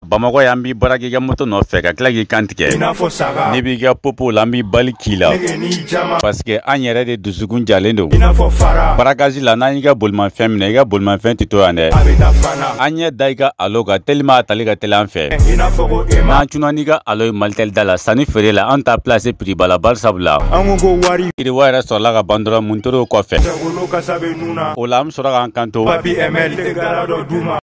Bamako y'an b'i baara k'i ka moto nɔfɛ ka tila k'i kan tigɛ n'i b'i ka popo la an b'i bali k'i la parce que an yɛrɛ de dusukun jalen don barakazi la n'an y'i ka bolimafɛn minɛ i ka bolimafɛn tɛ to yan dɛ an ɲɛ da i ka alo kan tellement a tali ka teli an fɛ n'an cunna n'i ka alo ye Malitel da la sanni feere la an t'a placer prix ba la bari sabula yiriwa yɛrɛ sɔrɔla ka ban dɔrɔn mun tor'o kɔfɛ o la an bɛ sɔrɔ k'an kanto